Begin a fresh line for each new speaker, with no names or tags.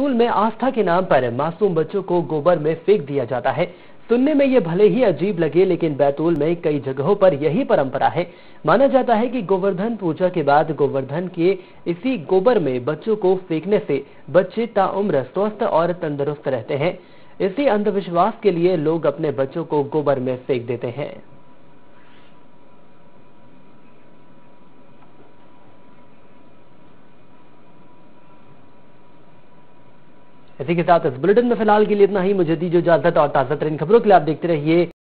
बैतूल में आस्था के नाम पर मासूम बच्चों को गोबर में फेंक दिया जाता है। सुनने में ये भले ही अजीब लगे, लेकिन बैतूल में कई जगहों पर यही परंपरा है। माना जाता है कि गोवर्धन पूजा के बाद गोवर्धन के इसी गोबर में बच्चों को फेंकने से बच्चे ताउम्र स्वस्थ और तंदुरुस्त रहते हैं। इसी अंधविश्वास के लिए लोग अपने बच्चों को गोबर में फेंक देते हैं। इसी के साथ इस बुलेटिन में फिलहाल के लिए इतना ही। मुझे दीजिए इजाजत और ताजा तरीन खबरों के लिए आप देखते रहिए